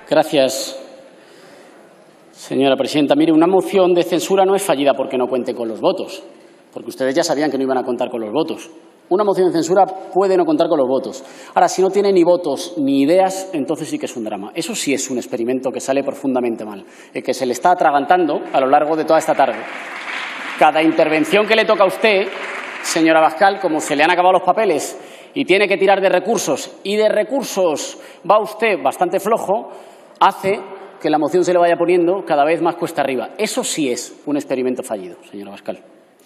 Gracias, señora presidenta. Mire, una moción de censura no es fallida porque no cuente con los votos, porque ustedes ya sabían que no iban a contar con los votos. Una moción de censura puede no contar con los votos. Ahora, si no tiene ni votos ni ideas, entonces sí que es un drama. Eso sí es un experimento que sale profundamente mal, el que se le está atragantando a lo largo de toda esta tarde. Cada intervención que le toca a usted, señora Abascal, como se le han acabado los papeles y tiene que tirar de recursos, y de recursos va usted bastante flojo, hace que la moción se le vaya poniendo cada vez más cuesta arriba. Eso sí es un experimento fallido, señora Abascal.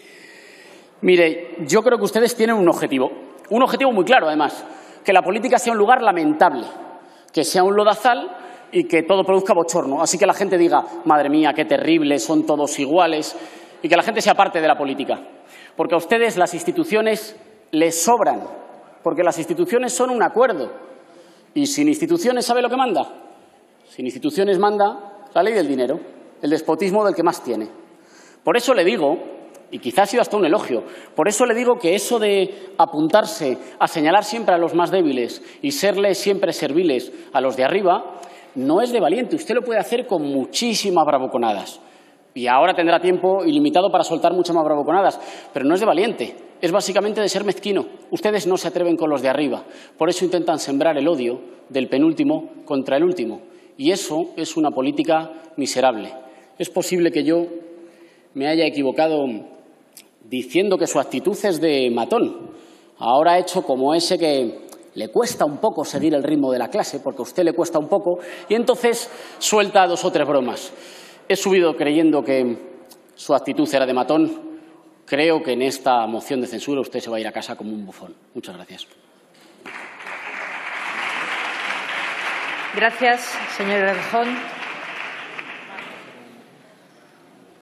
Mire, yo creo que ustedes tienen un objetivo muy claro, además, que la política sea un lugar lamentable, que sea un lodazal y que todo produzca bochorno. Así que la gente diga, madre mía, qué terrible, son todos iguales, y que la gente sea parte de la política. Porque a ustedes las instituciones les sobran, porque las instituciones son un acuerdo. Y sin instituciones, ¿sabe lo que manda? Sin instituciones manda la ley del dinero, el despotismo del que más tiene. Por eso le digo, y quizás ha sido hasta un elogio, por eso le digo que eso de apuntarse a señalar siempre a los más débiles y serles siempre serviles a los de arriba, no es de valiente. Usted lo puede hacer con muchísimas bravuconadas. Y ahora tendrá tiempo ilimitado para soltar muchas más bravuconadas, pero no es de valiente, es básicamente de ser mezquino. Ustedes no se atreven con los de arriba, por eso intentan sembrar el odio del penúltimo contra el último. Y eso es una política miserable. Es posible que yo me haya equivocado diciendo que su actitud es de matón. Ahora ha hecho como ese que le cuesta un poco seguir el ritmo de la clase, porque a usted le cuesta un poco, y entonces suelta 2 o 3 bromas. He subido creyendo que su actitud era de matón. Creo que en esta moción de censura usted se va a ir a casa como un bufón. Muchas gracias. Gracias, señor Errejón.